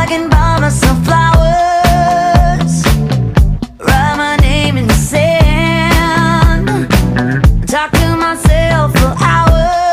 I can buy myself flowers, write my name in the sand, talk to myself for hours.